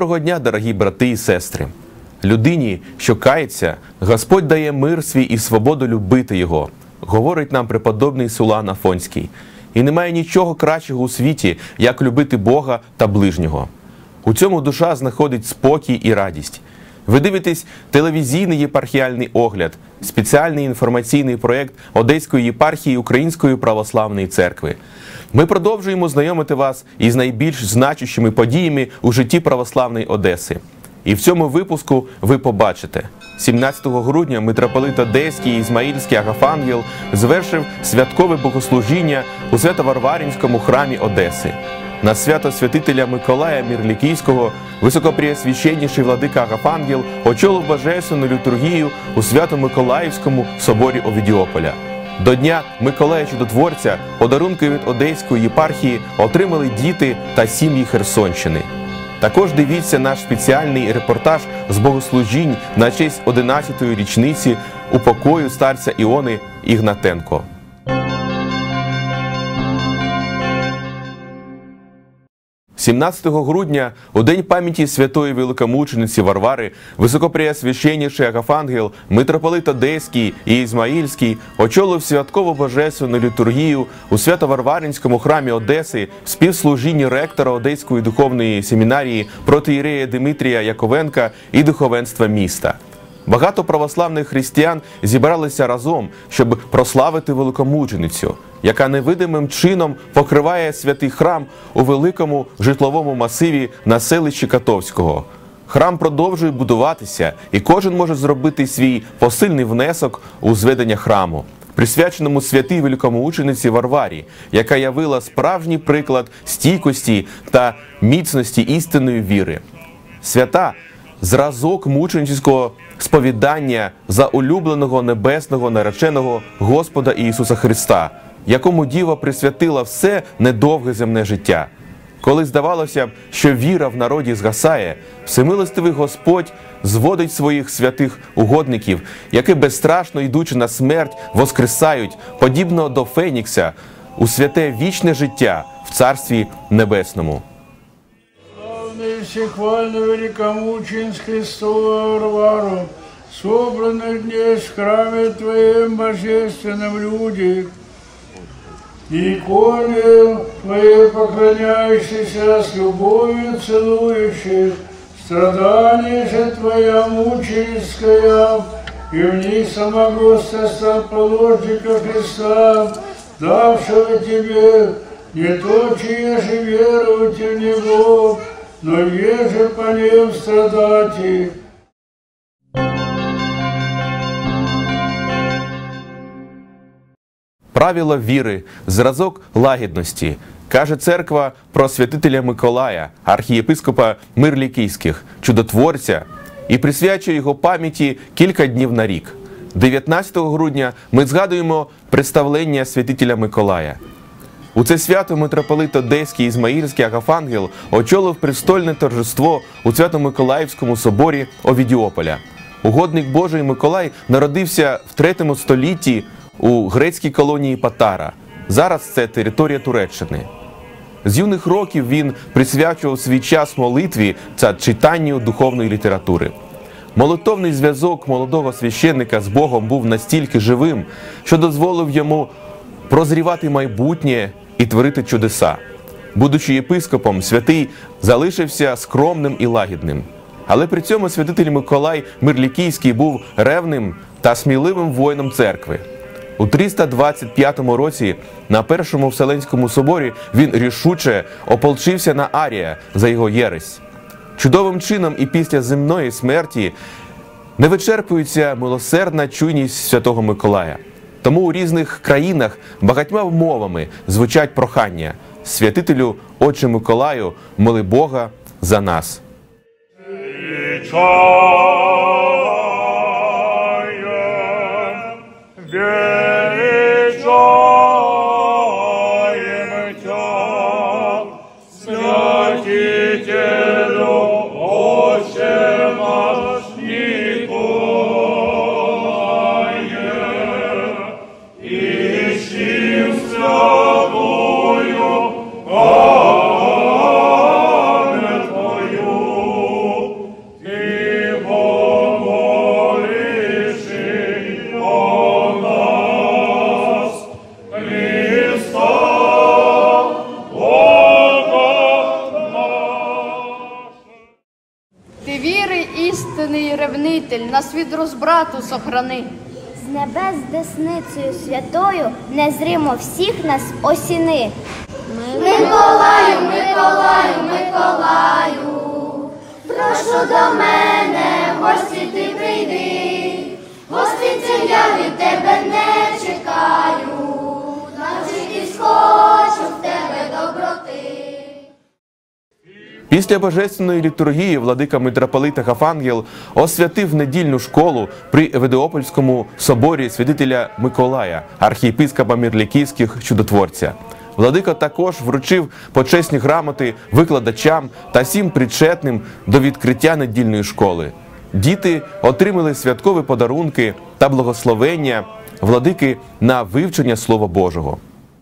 Доброго дня, дорогі брати і сестри! Людині, що кається, Господь дає мир свій і свободу любити Його, говорить нам преподобний Сулан Афонський. І немає нічого кращого у світі, як любити Бога та ближнього. У цьому душа знаходить спокій і радість. Ви дивитесь телевізійний єпархіальний огляд, спеціальний інформаційний проєкт Одеської єпархії Української православної церкви. Ми продовжуємо знайомити вас із найбільш значущими подіями у житті православної Одеси. І в цьому випуску ви побачите: 17 грудня митрополит Одеський і Ізмаїльський Агафангел звершив святкове богослужіння у Свято-Варваринському храмі Одеси. На свято святителя Миколая Мирлікійського високопреосвященніший владика Агафангел очолив божественну літургію у Свято-Миколаївському соборі Овідіополя. До Дня Миколая Чудотворця подарунки від Одеської єпархії отримали діти та сім'ї Херсонщини. Також дивіться наш спеціальний репортаж з богослужінь на честь 11-ї річниці упокою старця Іони Ігнатенко. – 17 грудня, у день пам'яті святої великомучениці Варвари, високопреосвященніший Агафангел, митрополит Одеський і Ізмаїльський очолив святкову божественну літургію у Свято-Варваринському храмі Одеси в співслужінні ректора Одеської духовної семінарії протоієрея Димитрія Яковенка і духовенства міста. Багато православних християн зібралися разом, щоб прославити великомученицю, яка невидимим чином покриває святий храм у великому житловому масиві на селищі Котовського. Храм продовжує будуватися, і кожен може зробити свій посильний внесок у зведення храму, присвяченому святій великомучениці Варварі, яка явила справжній приклад стійкості та міцності істинної віри. Свята – зразок мученического сповідання за улюбленого небесного нареченого Господа Ісуса Христа, якому Діва присвятила все недовге земне життя. Коли здавалося б, що віра в народі згасає, всемилостивий Господь зводить своїх святих угодників, які безстрашно йдучи на смерть воскресають, подібно до Фенікса, у святе вічне життя в Царстві Небесному. Всехвальную великомученицу Христову Варвару, собранных днесь в храме Твоем божественном люди, иконе Твоей поклоняющейся, с любовью целующих, страдания же Твоя мученическая, и в них самого столположника Христа, давшего Тебе не то, чья же веруют в Него, но еже по ним страдати. Правило віри, зразок лагідності, каже церква про святителя Миколая, архієпископа Мирлікійських, чудотворця, і присвячує його пам'яті кілька днів на рік. 19 грудня ми згадуємо представлення святителя Миколая. У це свято митрополит Одеський і Ізмаїльський Агафангел очолив престольне торжество у Свято-Миколаївському соборі Овідіополя. Угодник Божий Миколай народився в 3 столітті у грецькій колонії Патара. Зараз це територія Туреччини. З юних років він присвячував свій час молитві та читанню духовної літератури. Молитовний зв'язок молодого священника з Богом був настільки живим, що дозволив йому прозрівати майбутнє і творити чудеса. Будучи єпископом, святий залишився скромним і лагідним. Але при цьому святитель Миколай Мирлікійський був ревним та сміливим воїном церкви. У 325 році на Першому Вселенському соборі він рішуче ополчився на Арія за його єресь. Чудовим чином і після земної смерті не вичерпується милосердна чуйність святого Миколая. Тому у різних країнах багатьма мовами звучать прохання: «Святителю, Отче Миколаю, моли Бога за нас». Твою, ревнитель, нас від розбрату сохрани. З небес десницею святою незримо всіх нас осіни. Миколаю, Миколаю, Миколаю, прошу до мене, в гості ти прийди, гостинців я від тебе не чекаю, навчитись хочу в тебе доброти. Після божественної літургії владика митрополит Агафангел освятив недільну школу при Евидіопольському соборі святителя Миколая, архієпископа Мирлікійських чудотворця. Владика також вручив почесні грамоти викладачам та всім причетним до відкриття недільної школи. Діти отримали святкові подарунки та благословення владики на вивчення Слова Божого.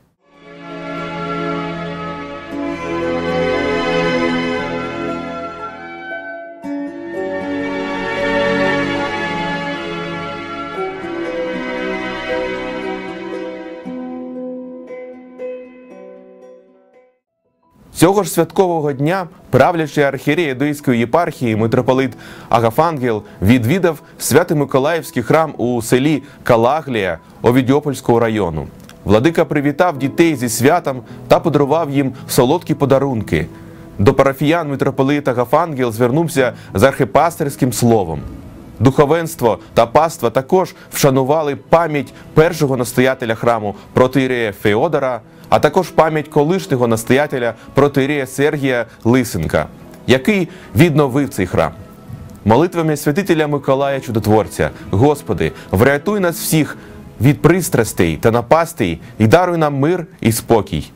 Цього ж святкового дня правлячий архієрей Одеської єпархії митрополит Агафангел відвідав Свято-Миколаївський храм у селі Калаглія Овідіопольського району. Владика привітав дітей зі святом та подарував їм солодкі подарунки. До парафіян митрополит Агафангел звернувся з архипастерським словом. Духовенство та паства також вшанували пам'ять першого настоятеля храму протоієрея Феодора, а також пам'ять колишнього настоятеля протоієрея Сергія Лисенка, який відновив цей храм. Молитвами святителя Миколая Чудотворця: «Господи, врятуй нас всіх від пристрастей та напастей і даруй нам мир і спокій».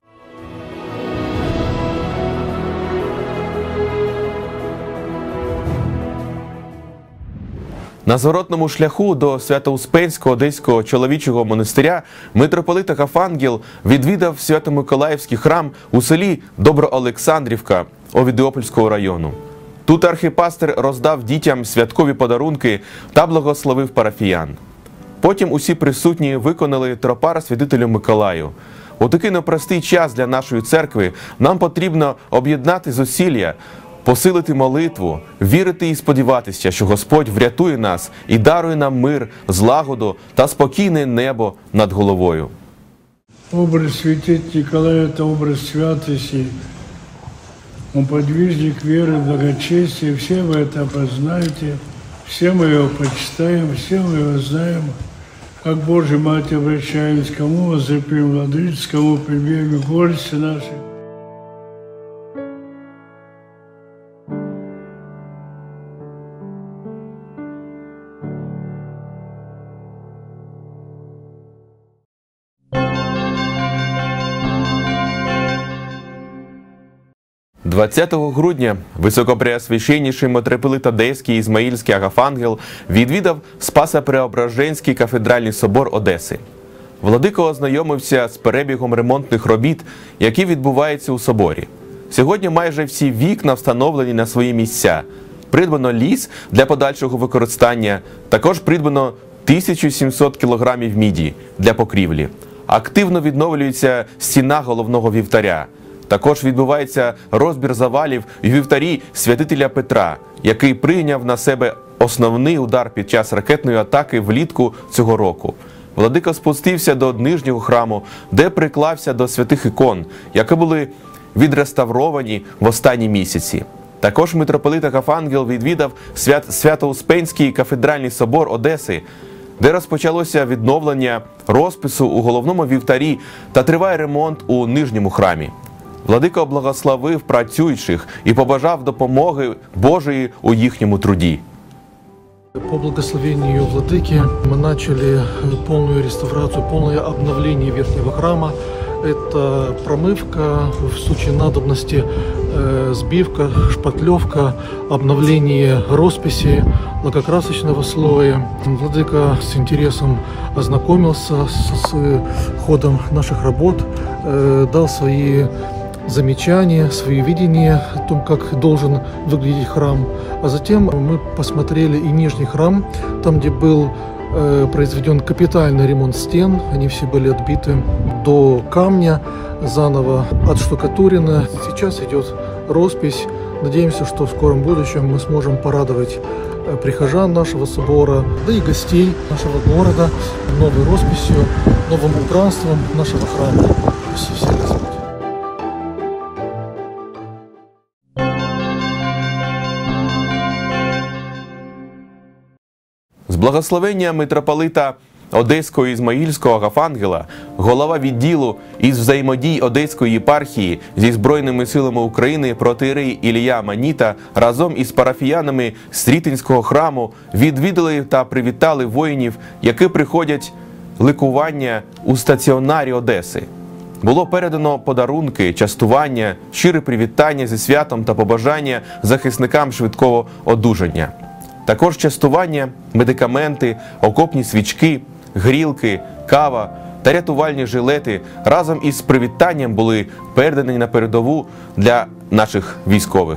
На зворотному шляху до Свято-Успенського Одеського чоловічого монастиря митрополит Агафангел відвідав Свято-Миколаївський храм у селі Доброолександрівка Овідіопольського району. Тут архіпастер роздав дітям святкові подарунки та благословив парафіян. Потім усі присутні виконали тропар святителю Миколаю. У такий непростий час для нашої церкви нам потрібно об'єднати зусилля, посилити молитву, вірити і сподіватися, що Господь врятує нас і дарує нам мир, злагоду та спокійне небо над головою. Образ святителя Николая – это образ святости. Он подвижник веры, благочестия. Все вы это познаете, все мы его почитаем, все мы его знаем. Как Божья Мать обращаемся, кому возопим владычиц, кому прибегнем к горести нашей. – 20 грудня високопреосвященніший митрополит Одеський Ізмаїльський Агафангел відвідав Спасо-Преображенський кафедральний собор Одеси. Владика ознайомився з перебігом ремонтних робіт, які відбуваються у соборі. Сьогодні майже всі вікна встановлені на свої місця. Придбано ліс для подальшого використання, також придбано 1700 кілограмів міді для покрівлі. Активно відновлюється стіна головного вівтаря. Також відбувається розбір завалів у вівтарі святителя Петра, який прийняв на себе основний удар під час ракетної атаки влітку цього року. Владика спустився до нижнього храму, де приклався до святих ікон, які були відреставровані в останні місяці. Також митрополит Агафангел відвідав Свято-Успенський кафедральний собор Одеси, де розпочалося відновлення розпису у головному вівтарі та триває ремонт у нижньому храмі. Владика благословив працюючих і побажав допомоги Божої у їхньому труді. По благословению Владыки мы начали полную реставрацию, полное обновление верхнего храма. Это промывка, в случае надобности сбивка, шпатлевка, обновление росписи, лакокрасочного слоя. Владыка с интересом ознакомился с ходом наших работ, дал свои замечания, свои видения о том, как должен выглядеть храм. А затем мы посмотрели и нижний храм, там, где был произведен капитальный ремонт стен. Они все были отбиты до камня, заново отштукатурены. Сейчас идет роспись Надеемся, что в скором будущем мы сможем порадовать прихожан нашего собора, да и гостей нашего города новой росписью, новым убранством нашего храма. Спасибо всем, Господь. З благословення митрополита Одеського і Ізмаїльського Агафангела, голова відділу із взаємодій Одеської єпархії зі Збройними силами України протоієрей Ілія Маніта разом із парафіянами Стрітинського храму відвідали та привітали воїнів, які приходять лікування у стаціонарі Одеси. Було передано подарунки, частування, щире привітання зі святом та побажання захисникам швидкого одужання. Також частування, медикаменти, окопні свічки, грілки, кава та рятувальні жилети разом із привітанням були передані на передову для наших військових.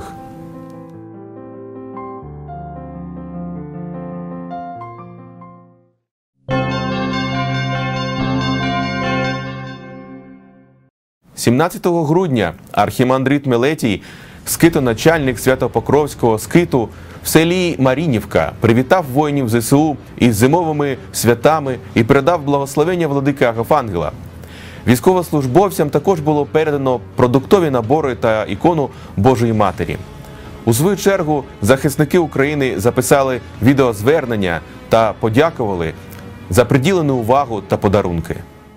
– 17 грудня архімандрит Мелетій, скитоначальник Свято-Покровського скиту в селі Марінівка, привітав воїнів ЗСУ із зимовими святами і передав благословення владики Агафангела. Військовослужбовцям також було передано продуктові набори та ікону Божої Матері. У свою чергу захисники України записали відеозвернення та подякували за приділену увагу та подарунки.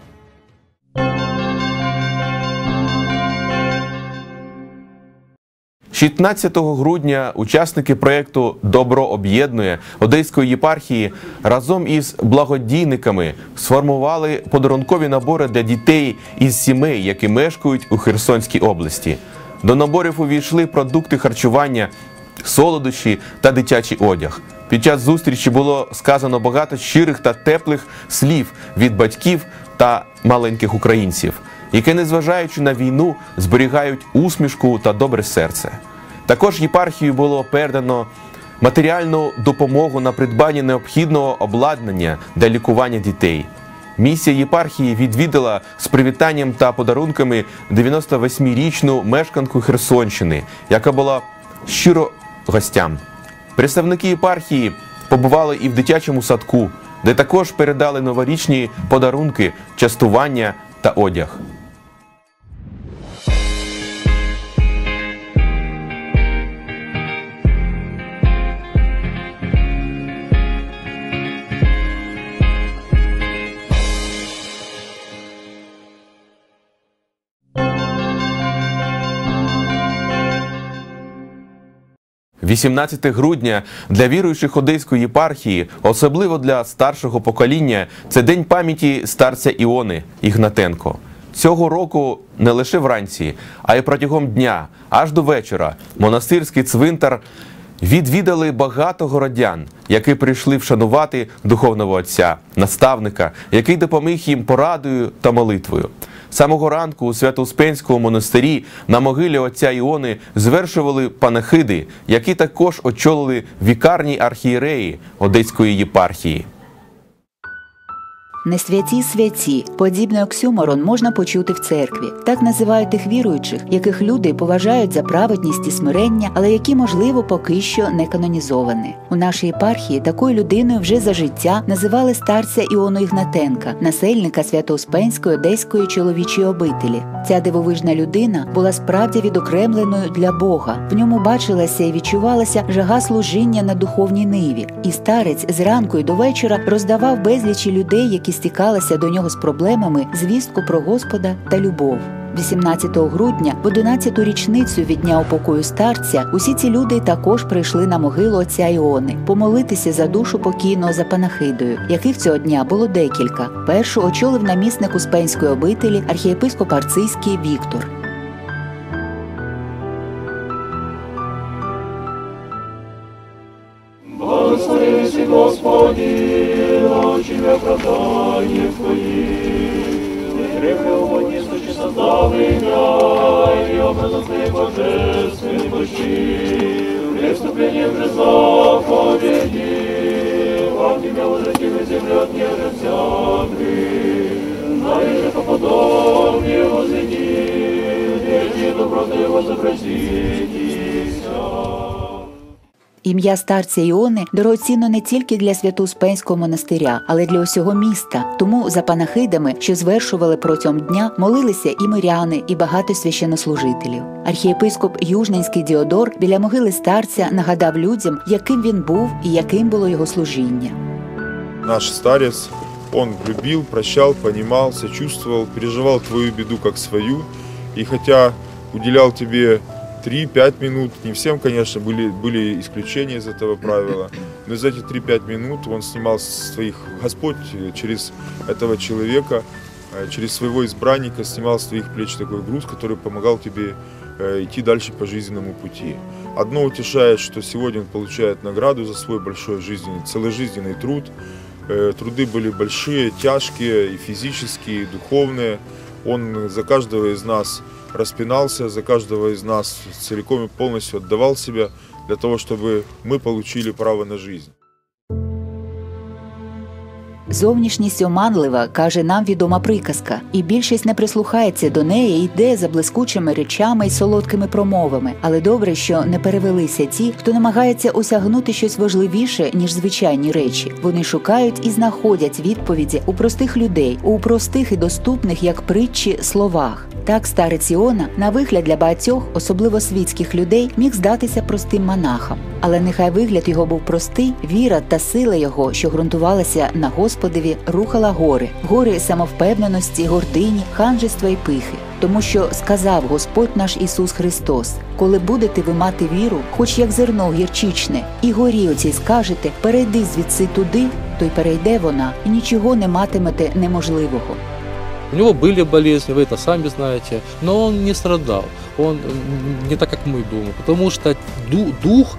– 16 грудня учасники проєкту «Добро об'єднує» Одеської єпархії разом із благодійниками сформували подарункові набори для дітей із сімей, які мешкають у Херсонській області. До наборів увійшли продукти харчування, солодощі та дитячий одяг. Під час зустрічі було сказано багато щирих та теплих слів від батьків та маленьких українців, які, незважаючи на війну, зберігають усмішку та добре серце. Також єпархію було передано матеріальну допомогу на придбання необхідного обладнання для лікування дітей. Місія єпархії відвідала з привітанням та подарунками 98-річну мешканку Херсонщини, яка була щиро гостям. Представники єпархії побували і в дитячому садку, де також передали новорічні подарунки, частування та одяг. – 18 грудня для віруючих Одеської єпархії, особливо для старшого покоління, це День пам'яті старця Іони Ігнатенко. Цього року не лише вранці, а й протягом дня, аж до вечора, монастирський цвинтар відвідали багато городян, які прийшли вшанувати духовного отця, наставника, який допоміг їм порадою та молитвою. Самого ранку у Свято-Успенському монастирі на могилі отця Іони звершували панахиди, які також очолили вікарні архієреї Одеської єпархії. Не святі святі. Подібний оксюморон можна почути в церкві. Так називають тих віруючих, яких люди поважають за праведність і смирення, але які, можливо, поки що не канонізовані. У нашій єпархії такою людиною вже за життя називали старця Іону Ігнатенка, насельника Свято-Успенської Одеської чоловічої обителі. Ця дивовижна людина була справді відокремленою для Бога. В ньому бачилася і відчувалася жага служіння на духовній ниві. І старець зранку і до вечора роздавав безлічі людей, які стікалися до нього з проблемами, звістку про Господа та любов. 18 грудня, в 11-ту річницю від дня упокою старця, усі ці люди також прийшли на могилу отця Іони помолитися за душу покійного за панахидою, яких цього дня було декілька. Першу очолив намісник Успенської обителі архієпископ Арцизький Віктор. Благослови Господи, очи оправдание Твои, грехи угоднисточи создал меня, и образа Твоей божественной мощи, преступление беззаконие, вам Тебя возвратили землю от неже взятый, наиже по подобию возведи, дети доброты его запроситесь. Ім'я старця Іони дорогоцінно не тільки для Свято-Успенського монастиря, але й для усього міста. Тому за панахидами, що звершували протягом дня, молилися і миряни, і багато священнослужителів. Архієпископ Южненський Діодор біля могили старця нагадав людям, яким він був і яким було його служіння. Наш старец, он любил, прощал, понимал, сочувствовал, переживал твою беду как свою. И хотя уделял тебе 3-5 минут, не всем, конечно, были исключения из этого правила, но за эти 3-5 минут он снимал Господь через этого человека, через своего избранника снимал с твоих плеч такой груз, который помогал тебе идти дальше по жизненному пути. Одно утешает, что сегодня он получает награду за свой большой целожизненный труд. Труды были большие, тяжкие, и физические, и духовные. Он за каждого из нас распинался, за каждого из нас целиком и полностью отдавал себя для того, чтобы мы получили право на жизнь. Зовнішність оманлива, каже нам відома приказка, і більшість не прислухається до неї і йде за блискучими речами й солодкими промовами. Але добре, що не перевелися ті, хто намагається осягнути щось важливіше, ніж звичайні речі. Вони шукають і знаходять відповіді у простих людей, у простих і доступних, як притчі, словах. Так старець Іона, на вигляд для багатьох, особливо світських людей, міг здатися простим монахом. Але нехай вигляд його був простий, віра та сила його, що ґрунтувалася на Господові, рухала гори самовпевненості, гордині, ханжества й пихи. Тому що сказав Господь наш Ісус Христос: коли будете ви мати віру, хоч як зерно гірчичне, і горі оцій скажете: перейди звідси туди, то й перейде вона, і нічого не матимете неможливого. У него были болезни, вы это сами знаете, но он не страдал, он не так, как мы думаем, потому что дух,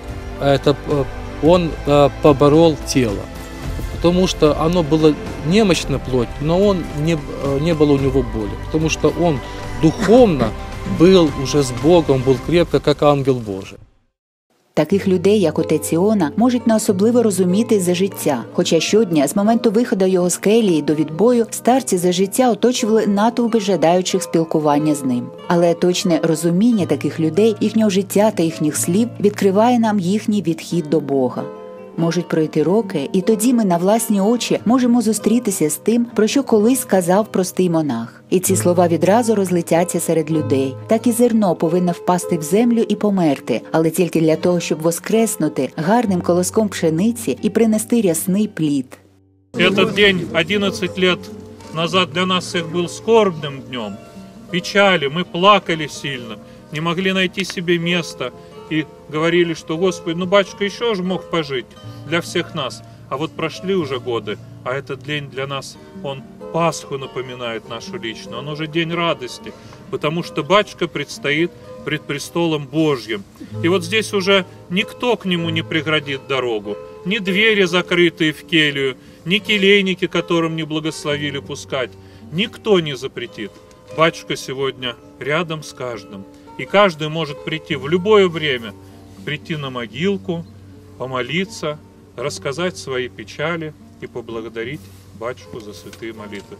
он поборол тело, потому что оно было немощно плоть, но не было у него боли, потому что он духовно был уже с Богом, был крепко, как ангел Божий. Таких людей, як отець Іона, можуть не особливо розуміти за життя. Хоча щодня, з моменту виходу його з келії до відбою, старці за життя оточували натовпи жадаючих спілкування з ним. Але точне розуміння таких людей, їхнього життя та їхніх слів відкриває нам їхній відхід до Бога. Можуть пройти роки, і тоді ми на власні очі можемо зустрітися з тим, про що колись сказав простий монах. І ці слова відразу розлетяться серед людей. Так і зерно повинно впасти в землю і померти, але тільки для того, щоб воскреснути гарним колоском пшениці і принести рясний плід. Этот день 11 лет назад для нас всех был скорбным днем, печали, мы плакали сильно, не могли найти себе места. И говорили, что, Господи, ну батюшка еще же мог пожить для всех нас. А вот прошли уже годы, а этот день для нас, он Пасху напоминает нашу личную. Он уже день радости, потому что батюшка предстоит пред престолом Божьим. И вот здесь уже никто к нему не преградит дорогу. Ни двери, закрытые в келью, ни келейники, которым не благословили пускать. Никто не запретит. Батюшка сегодня рядом с каждым. И каждый может прийти в любое время, прийти на могилку, помолиться, рассказать свои печали и поблагодарить батюшку за святые молитвы.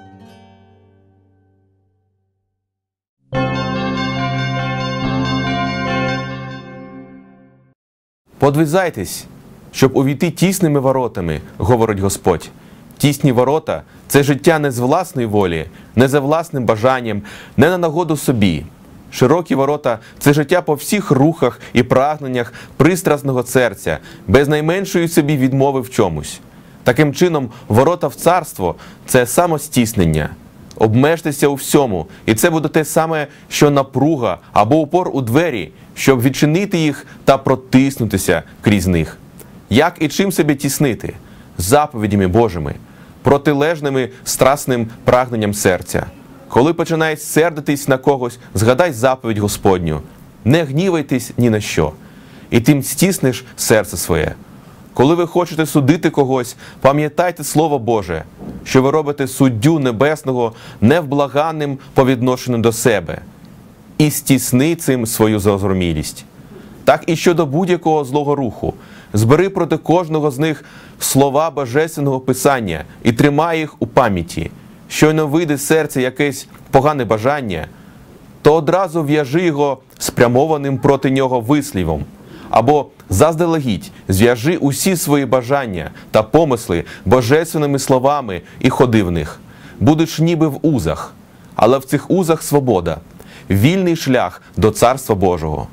«Подвизайтесь, щоб увійти тісними воротами», – говорить Господь. Тісні ворота – це життя не з власної волі, не за власним бажанням, не на нагоду собі. Широкі ворота – це життя по всіх рухах і прагненнях пристрасного серця, без найменшої собі відмови в чомусь. Таким чином, ворота в царство – це самостіснення. Обмежтеся у всьому, і це буде те саме, що напруга або упор у двері, щоб відчинити їх та протиснутися крізь них. Як і чим себе тіснити? Заповідями Божими, протилежними страсним прагненням серця. Коли починаєш сердитись на когось, згадай заповідь Господню. Не гнівайтесь ні на що. І тим стісниш серце своє. Коли ви хочете судити когось, пам'ятайте Слово Боже, що ви робите суддю небесного невблаганним по відношенню до себе. І стісни цим свою зарозумілість. Так і щодо будь-якого злого руху. Збери проти кожного з них слова Божественного Писання і тримай їх у пам'яті. Щойно вийде з серця якесь погане бажання, то одразу в'яжи його спрямованим проти нього вислівом. Або заздалегідь зв'яжи усі свої бажання та помисли божественними словами і ходи в них. Будеш ніби в узах, але в цих узах свобода, вільний шлях до Царства Божого.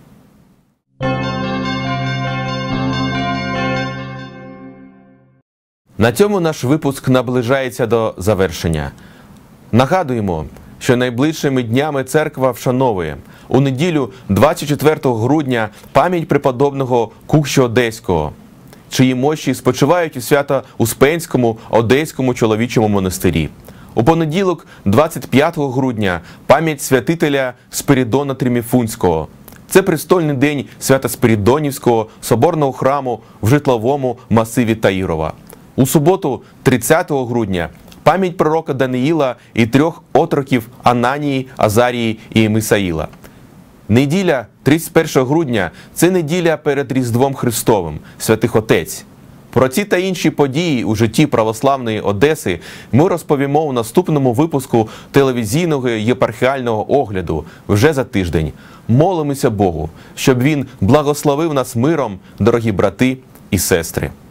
На цьому наш випуск наближається до завершення. Нагадуємо, що найближчими днями церква вшановує у неділю 24 грудня пам'ять преподобного Кукші Одеського, чиї мощі спочивають у Свято-Успенському Одеському чоловічому монастирі. У понеділок, 25 грудня, пам'ять святителя Спиридона Триміфунського. Це престольний день Свято-Спиридонівського соборного храму в житловому масиві Таїрова. У суботу, 30 грудня, пам'ять пророка Даниїла і 3 отроків Ананії, Азарії і Мисаїла. Неділя, 31 грудня – це неділя перед Різдвом Христовим, Святих Отець. Про ці та інші події у житті православної Одеси ми розповімо у наступному випуску телевізійного єпархіального огляду вже за тиждень. Молимося Богу, щоб Він благословив нас миром, дорогі брати і сестри.